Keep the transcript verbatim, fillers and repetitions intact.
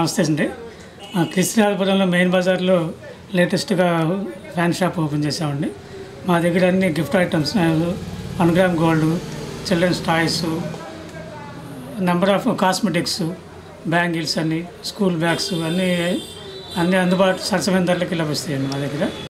నమస్తే అండి. కృష్ణాపురంలో మెయిన్ బజార్లో లేటెస్ట్గా ఫ్యాన్ షాప్ ఓపెన్ చేసామండి. మా దగ్గర అన్ని gift items, one gram gold, children's toys, number of cosmetics, bangles అన్ని, స్కూల్ బ్యాగ్స్ అన్నీ అన్నీ అందుబాటు సరసమైన ధరలకి లభిస్తాయండి మా దగ్గర.